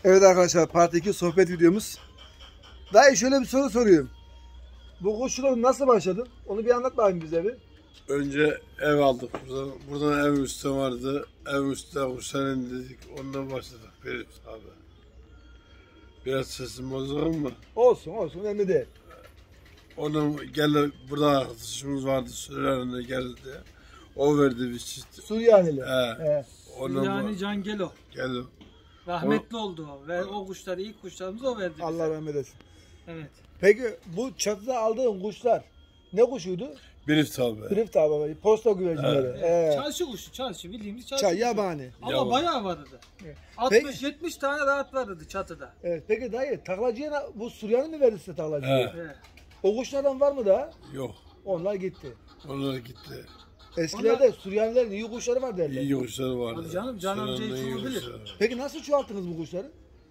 Evet arkadaşlar, Part 2 sohbet videomuz. Dayı şöyle bir soru soruyorum. Bu kuşçuluğun nasıl başladın? Onu bir anlat bakayım bize bir. Önce ev aldık buradan. Buradan ev üstü vardı. Ev üstü kuşlar dedik. Ondan başladık. Berif abi. Biraz sesim bozuk ama. Olsun önemli değil. Onun geldi burada arkadaşımız vardı. Sürerine geldi. O verdi bir çift. Suriyani'li. He. Yani Cangelo. Geldi. Rahmetli oldu o. Ve o kuşları, ilk kuşlarımızı o verdi bize. Allah rahmet eylesin. Evet. Peki bu çatıda aldığın kuşlar ne kuşuydu? Berif abi. Drift abi, posta güvercinleri. Çarşı kuşu, çarşı bildiğimiz çarşı kuşu. Yabani. Ama Yabani. bayağı vardı. Evet. 60-70 tane rahat vardı çatıda. Evet. Peki dayı, taklacıya bu Suriyani mi verdi size taklacıya? Evet. O kuşlardan var mı daha? Yok. Onlar gitti. Onlar gitti. Eskilerde Suriyanilerin iyi kuşları var derler. İyi kuşları vardı. Tabii canım, Can amcayı Sürerine iyi çoğu bilir. kuşları var. Peki nasıl çoğalttınız bu kuşları?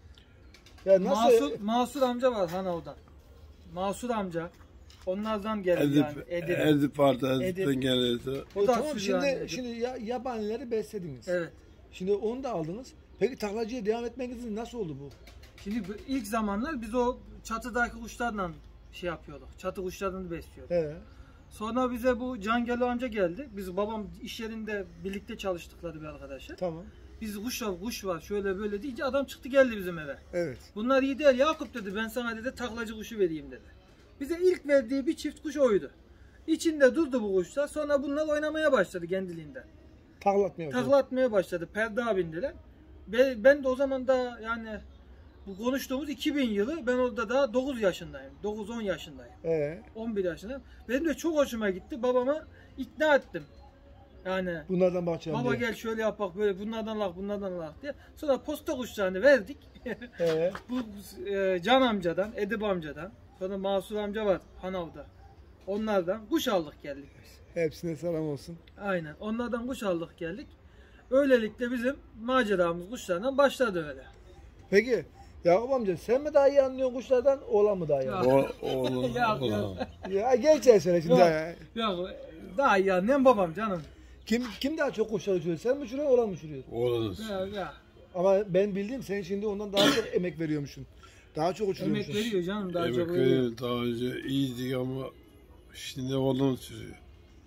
Ya nasıl? Masur amca var Hanov'da. Masur amca. Onlardan geldi yani. Edip vardı. Edip. Edip'ten geldi. O da Tamam, Suriyani. şimdi yabanileri beslediniz. Evet. Şimdi onu da aldınız. Peki taklacıya devam etmenizin nasıl oldu bu? Şimdi ilk zamanlar biz o çatıdaki kuşlarla şey yapıyorduk. Çatı kuşlarını besliyorduk. He. Sonra bize bu Cangelo amca geldi. Biz babam iş yerinde birlikte çalıştıkları bir arkadaşı. Tamam. Biz kuş var şöyle böyle deyince adam çıktı geldi bizim eve. Evet. Bunlar iyi değil Yakup dedi, ben sana dedi taklacı kuşu vereyim dedi. Bize ilk verdiği bir çift kuş oydu. İçinde durdu bu kuşlar, sonra bunlar oynamaya başladı kendiliğinden. Taklatmıyor. Takla atmaya başladı, perde abindiler. Ben de o zaman da yani bu konuştuğumuz 2000 yılı, ben orada daha 9 yaşındayım. 9-10 yaşındayım. 11 yaşındayım. Benim de çok hoşuma gitti. Babama ikna ettim. Yani Bunlardan bakacağım baba diye. gel şöyle yapak böyle bunlardan lak diye. Sonra posta kuşlarını verdik. Bu Can amcadan, Edip amcadan, sonra Masur amca var Hanav'da. Onlardan kuş aldık geldik biz. Hepsine selam olsun. Aynen. Onlardan kuş aldık geldik. Öylelikle bizim maceramız kuşlardan başladı öyle. Peki Yakup amca, sen mi daha iyi anlıyorsun kuşlardan, oğlan mı daha iyi anlıyor? Oğlan. Ya gerçeği söyle şimdi. Yok, daha iyi anlayan babam canım. Kim daha çok kuşlar uçuruyor? Sen mi uçuruyorsun, oğlan mı uçuruyor? Oğlan. Ya. Ama ben bildiğim sen şimdi ondan daha çok emek veriyormuşsun. Daha çok uçuruyormuşsun. Emek veriyor canım, daha çok Emek veriyor. veriyor. Daha önce iyiydik ama şimdi oğlan sürüyor.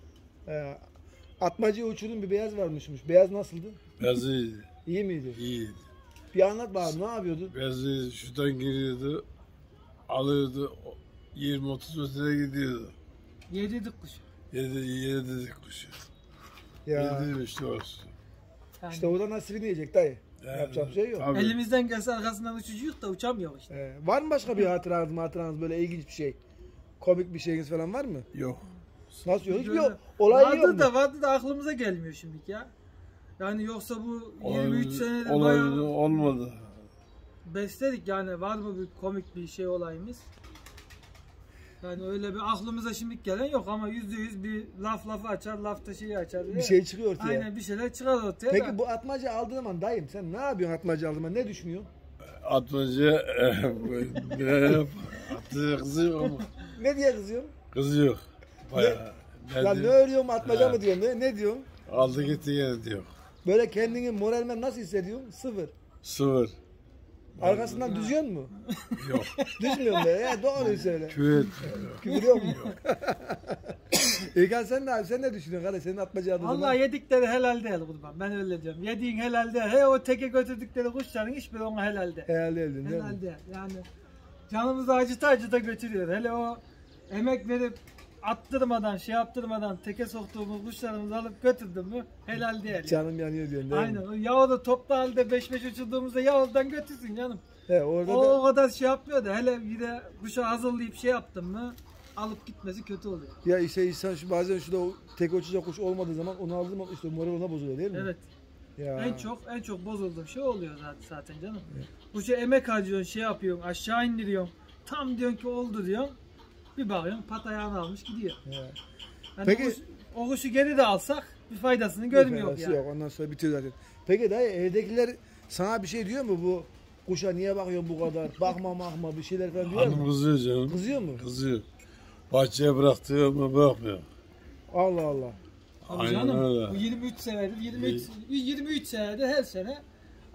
Atmacıya uçurduğun bir beyaz varmışmış. Beyaz nasıldı? Biraz iyiydi. İyi miydi? İyiydi. Bir anlat bakalım, ne yapıyordu? Biraz iyiydi. Şuradan giriyordu. Alıyordu. 20-30 metre gidiyordu. Yedirdik kuşu. Yedirdik kuşu. Ya Yedirdik işte olsun. Yani işte orada nasibini yiyecek dayı. Yani, Yapacak bir şey yok. tabii. elimizden gelse arkasından uçucuyuk da uçamıyor işte. Var mı başka bir hatıranız böyle ilginç bir şey? Komik bir şeyiniz falan var mı? Yok. Nasıl yok? Hiçbir Böyle yok. Olay yok mu? vardı da aklımıza gelmiyor şimdiki ya. Yani yoksa bu 23 senedir Olay bayağı olmadı. besledik yani, var mı bir komik bir şey olayımız? Yani öyle bir aklımıza şimdilik gelen yok ama %100 bir lafı açar, lafta şeyi açar. Bir şey çıkıyor ortaya. Aynen, bir şeyler çıkar ortaya. Peki da. bu atmaca aldığın zaman dayım sen ne yapıyorsun atmaca aldığın zaman? Ne düşünüyorsun? Atmaca attı kızıyor ama Ne diye kızıyorsun? kızıyor. Bayağı. Lan ne örüyorum atmaca mı diyorsun? Ne diyorsun? Aldı gitti gene diyor. Böyle kendini moralmen nasıl hissediyorsun? Sıfır. Sıfır. Arkasından düzüyor mu? Yok. Düzmüyorum be. Doğruyu söyle. Küvet. Küfür yok mu? İlkan sen ne düşünüyorsun kardeş? Senin atmaca aldığın zaman. Vallahi yedikleri helal değil kurban. Ben öyle diyorum. Yediğin helal değil. He, o teke götürdükleri kuşların hiçbiri ona helal değil. Helal değil mi? Helal değil. Yani canımızı acıta götürüyor. Hele o emek verip attırmadan, şey yaptırmadan teke soktuğumuz kuşlarımızı alıp götürdün mü helal değil. Canım yanıyor diyorsun değil mi? Aynen. O yağı toplu halde 5-5 uçurduğumuzda yağdan götürsün canım. He, orada da O kadar şey yapmıyor da hele bir de kuşu hazırlayıp şey yaptın mı alıp gitmesi kötü oluyor. ya işte insan bazen şurada tek uçacak kuş olmadığı zaman onu aldığı zaman işte moral ona bozuluyor değil mi? Evet. Ya. En çok bozulduğum şey oluyor zaten canım. Kuşa emek harcıyorsun, şey yapıyorsun, aşağı indiriyorsun. Tam diyorsun ki oldu diyorsun. Bir bakıyorsun pat ayağını almış gidiyor. Ya. Yani Peki- o kuşu geri de alsak bir faydasını görmüyor Faydası yani. yok, ondan sonra bitiyor zaten. Peki dayı, evdekiler sana bir şey diyor mu, bu kuşa niye bakıyorsun bu kadar? Bakma bir şeyler falan diyor Hanım mu? kızıyor canım. Kızıyor mu? Kızıyor. Bahçeye bıraktı ama bırakmıyor. Allah Allah. Tabii Aynen canım. öyle. Bu 23 senedir 23 senedir her sene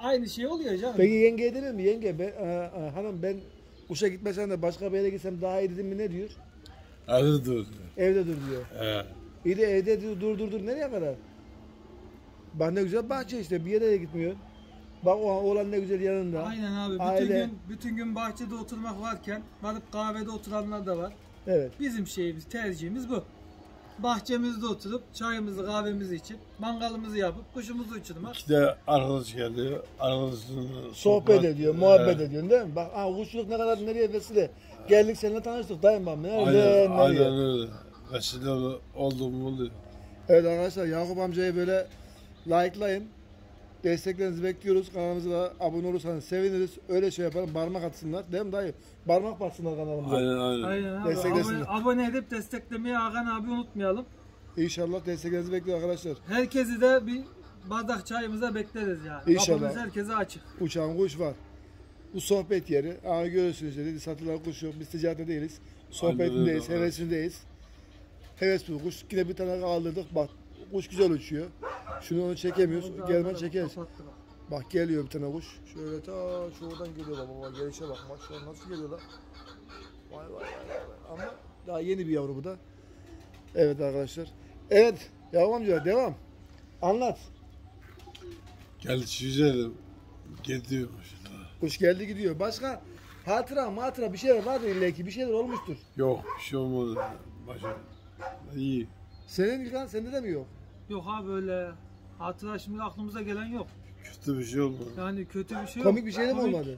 aynı şey oluyor canım. Peki yengeye denir mi? Yenge hanım ben kuşa gitmesen de başka bir yere gitsem daha iyi dedim mi ne diyor? Evde dur. Evde dur diyor. He. İyi de evde dur nereye kadar? Bak ne güzel bahçe işte bir yere de gitmiyor. Bak o oğlan ne güzel yanında. Aynen abi. Aile. Bütün gün bahçede oturmak varken varıp kahvede oturanlar da var. Evet. Bizim tercihimiz bu. Bahçemizde oturup çayımızı kahvemizi içip mangalımızı yapıp kuşumuzu uçurmak. İki de arkadaş geliyor. Arkadaşınla Sohbet ediyor, muhabbet ediyorsun değil mi? Bak kuşçuluk ne kadar nereye vesile. Geldik seninle tanıştık dayım bak. Aynen öyle. Vesile oldu mu oluyor. Evet arkadaşlar Yakup amcayı böyle likelayın. Desteklerinizi bekliyoruz. Kanalımıza abone olursanız seviniriz. Öyle şey yapalım. Parmak atsınlar. Değil mi dayı? Parmak batsınlar kanalımıza. Aynen. Aynen abi. Desteklesinler. Abone edip desteklemeyi Hakan abi unutmayalım. İnşallah desteklerinizi bekliyor arkadaşlar. Herkesi de bir bardak çayımıza bekleriz yani. İnşallah. Kapımız herkese açık. Uçan kuş var. Bu sohbet yeri. Görüyorsunuz dedi. Satılan kuş yok. Biz ticarette değiliz. Sohbetindeyiz. Aynen öyle. Hevesindeyiz. Heves bu kuş. Yine bir tane kaldırdık. Bak kuş güzel uçuyor. Şunu onu çekemiyoruz. Gelmen çekeriz. Kapattı bak. Bak geliyor bir tane kuş. Şöyle ta şuradan geliyor baba. Gelişe bak. Maşallah nasıl geliyorlar. Vay. Ama daha yeni bir yavru bu da. Evet arkadaşlar. Evet. Yakup amca devam. Anlat. Geldi güzel. Gidiyor. Kuş geldi gidiyor. Başka hatıra bir şeyler vardır illa ki. Bir şeyler olmuştur. Yok bir şey olmadı. Başa. İyi. Senin İlkan sende de mi yok? Yok abi öyle hatıra şimdi aklımıza gelen yok. Kötü bir şey olmadı. Yani kötü bir şey yok. Komik bir şey de mi Komik- olmadı?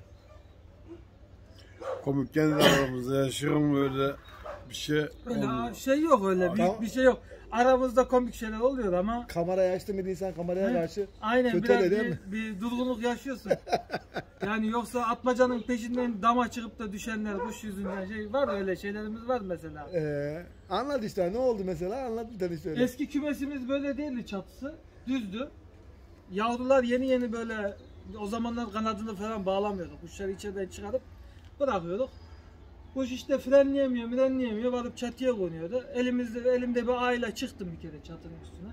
Komik kendi aramızda yaşıyorum böyle bir şey Öyle olmuyor. şey yok öyle Tamam. büyük bir şey yok. Aramızda komik şeyler oluyor ama Kameraya açtı mıydı insan kameraya karşı? aynen Kötü biraz öyle değil mi? bir durgunluk yaşıyorsun. Yani yoksa atmacanın peşinden dama çıkıp da düşenler kuş yüzünden şey var öyle şeylerimiz var mesela. Anlat işte ne oldu mesela anlat bir tane işte öyle. Eski kümesimiz böyle değildi çatısı. Düzdü. Yavrular yeni böyle o zamanlar kanadını falan bağlamıyorduk. Kuşları içeriden çıkarıp bırakıyorduk. Kuş işte frenleyemiyor varıp çatıya konuyordu. Elimde bir ayla çıktım bir kere çatının üstüne.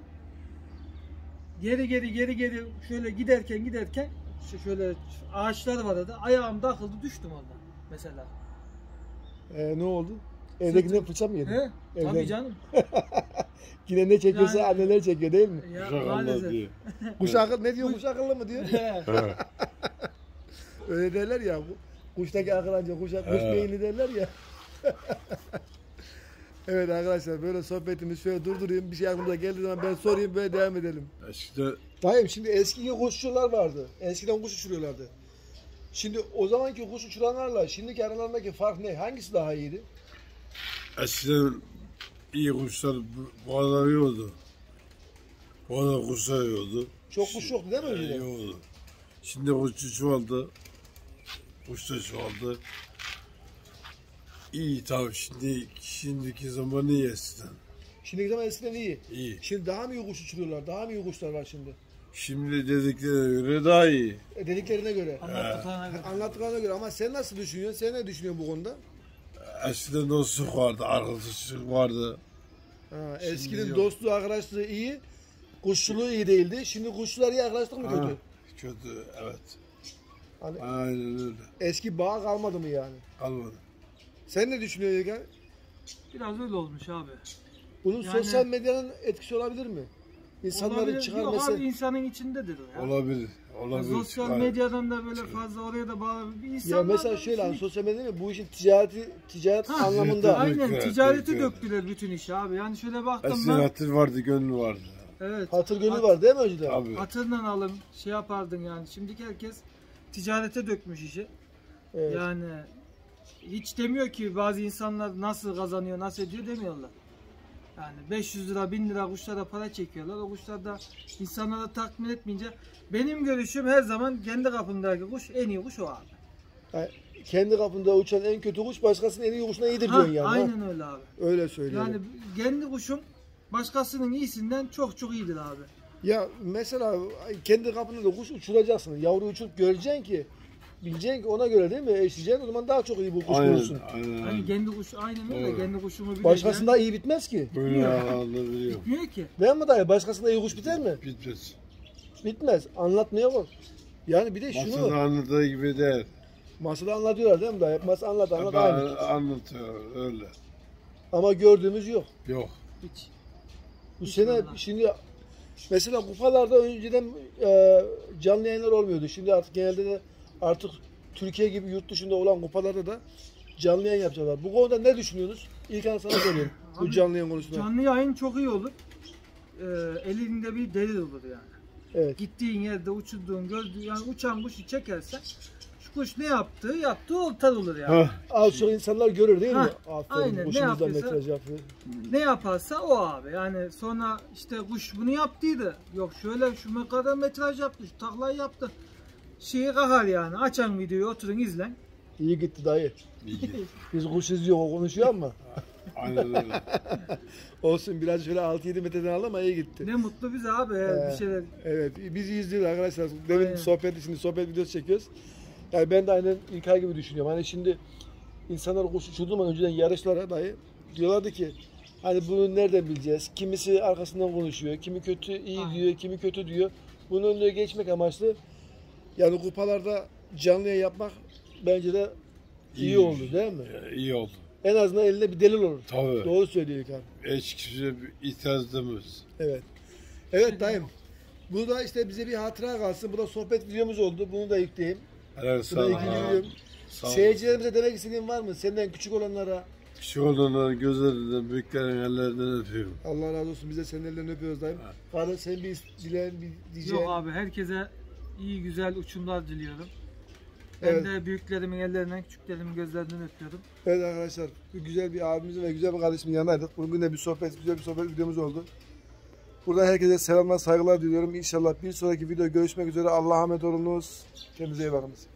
Geri şöyle giderken şöyle ağaçlar vardı. Ayağım takıldı düştüm orada mesela. Ne oldu? Evdekinden fırça mı yedin? He? Evden. Tabii canım. Yine ne çekiyorsa Yani- anneler çekiyor değil mi? Ya, Uşak Allah maalesef. diyor. Kuş akıllı ne diyor kuş akıllı mı diyor? He. Öyle derler ya. Kuştaki akıl anca kuş beyni derler ya. Evet arkadaşlar böyle sohbetimiz şöyle durdurayım. Bir şey aklımıza geldiği zaman ben sorayım böyle devam edelim. Eskiden Dayım şimdi eski kuşçular vardı. Eskiden kuş uçuruyorlardı. Şimdi o zamanki kuş uçuranlarla şimdiki aralarındaki fark ne? Hangisi daha iyiydi? eskiden iyi kuşlar bu kadar yiyordu. Bu kadar kuşlar yiyordu. Çok kuş yoktu değil mi önceden? Yiyordu. Şimdi kuşçu çoğaldı. Kuş da çoğaldı. İyi tabii şimdiki zaman iyi eskiden. Şimdiki zaman eskiden iyi. İyi. Şimdi daha mı iyi kuş uçuruyorlar? Daha mı iyi kuşlar var şimdi? Şimdi dediklerine göre daha iyi. Dediklerine göre. Anlattıklarına göre. Anlattıklarına göre ama sen nasıl düşünüyorsun? Sen ne düşünüyorsun bu konuda? Eskiden dostluk vardı, arkadaşlık vardı. Eskinin yok. dostluğu, arkadaşlığı iyi. Kuşçuluğu iyi değildi. Şimdi kuşçular iyi, arkadaşlık mı kötü? Ha, kötü, evet. Hani Aynen öyle. eski bağ kalmadı mı yani? Kalmadı. Sen ne düşünüyorsun Yegan? Biraz öyle olmuş abi. Bunun Yani- sosyal medyanın etkisi olabilir mi? İnsanların Olabilir. Yok çıkarması. abi insanın içindedir o ya. Olabilir. Olabilir. Sosyal çıkar. medyadan da böyle fazla oraya da bağlı bir insan Ya mesela şöyle hani sosyal medya değil mi? Bu işin ticaret anlamında. Aynen Evet, ticareti evet. döktüler bütün işi abi. Yani şöyle baktım Eskiden ben. hatır vardı, gönül vardı. Evet. Hatır gönül var değil mi önceden? Abi. Hatırla alım şey yapardın yani. Şimdiki herkes ticarete dökmüş işi. Evet. Yani hiç demiyor ki bazı insanlar nasıl kazanıyor, nasıl ediyor demiyorlar. Yani 500 lira, 1000 lira kuşlara para çekiyorlar. O kuşlar da insanlara tatmin etmeyince benim görüşüm her zaman kendi kapımdaki kuş en iyi kuş o abi. Yani kendi kapında uçan en kötü kuş başkasının en iyi kuşuna iyidir Ha, diyorsun yani. ha? aynen öyle abi. Öyle söylüyorum. Yani kendi kuşum başkasının iyisinden çok iyidir abi. Ya mesela kendi kapında da kuş uçuracaksın. Yavru uçurup göreceksin ki bileceksin ki ona göre değil mi? Eşleyeceksin o zaman daha çok iyi bu kuş bulursun. Aynen. Hani kendi kuş aynen öyle. Doğru. Kendi kuşumu bileceğim. Başkasında iyi bitmez ki. Böyle anlatılıyor. Bitmiyor ki. Değil mi dayı? Başkasında iyi kuş biter mi? Bitmez. Bitmez. Anlatmaya bak. Yani bir de şunu Masada anladığı gibi değil. masada anlatıyorlar değil mi dayı? Masa anlat aynı. Anlatıyor öyle. Ama gördüğümüz yok. Yok. Hiç. Bu Hiç sene vallahi. şimdi mesela kupalarda önceden canlı yayınlar olmuyordu. Şimdi artık genelde de artık Türkiye gibi yurt dışında olan kupalarda da canlı yayın yapacaklar. Bu konuda ne düşünüyorsunuz? İlk an sana söyleyeyim. Bu Abi, canlı yayın konusunda. Canlı yayın çok iyi olur. Elinde bir delil olur yani. Evet. Gittiğin yerde uçurduğun, gördüğün, yani uçan kuşu çekersen şu kuş ne yaptığı oltar olur yani. Hah. Az çok insanlar görür değil mi? Hah, Aferin. aynen. Ne Kuşumuzdan yapıyorsa- metraj yapıyor. Ne yaparsa o abi. Yani sonra işte kuş bunu yaptıydı. Yok şöyle şu kadar metraj yaptı, şu taklayı yaptı. Şeyi kahar yani. Açan videoyu oturun izlen. İyi gitti dayı. İyi. Biz kuş izliyor, o konuşuyor ama. Aynen öyle. Olsun biraz şöyle 6-7 metreden aldı ama iyi gitti. Ne mutlu bize abi bir şeyler. Evet, bizi izliyor arkadaşlar. Demin Aynen. şimdi sohbet videosu çekiyoruz. Yani ben de aynen İlkay gibi düşünüyorum. Hani şimdi insanlar kuş uçurduğu zaman önceden yarışlara dahi diyorlardı ki hani bunu nereden bileceğiz? Kimisi arkasından konuşuyor, kimi kötü iyi Aynen. diyor, kimi kötü diyor. Bunun önüne geçmek amaçlı yani kupalarda canlı yayın yapmak bence de iyi oldu değil mi? İyi oldu. En azından elinde bir delil olur. Tabii. Doğru söylüyor İlkay. Hiç kimse bir itiraz edemez. Evet. Evet dayım. Bu da işte bize bir hatıra kalsın. Bu da sohbet videomuz oldu. Bunu da yükleyeyim. Helal Bu sağ da ol. ikinci videom. Sağ ol. Seyircilerimize demek istediğin var mı? Senden küçük olanlara. Küçük olanların gözlerinden, büyüklerin ellerinden öpüyorum. Allah razı olsun. Biz de senin ellerinden öpüyoruz dayım. Kardeş sen bir dileğin, bir diyeceğin. Yok abi herkese iyi güzel uçumlar diliyorum. Ben Evet. de büyüklerimin ellerinden, küçüklerimin gözlerinden öpüyorum. Evet arkadaşlar. Güzel bir abimizin ve güzel bir kardeşimin yanındaydık. Bugün de güzel bir sohbet videomuz oldu. Buradan herkese selamlar, saygılar diliyorum. İnşallah bir sonraki video görüşmek üzere. Allah'a emanet olunuz. Kendinize iyi bakınız.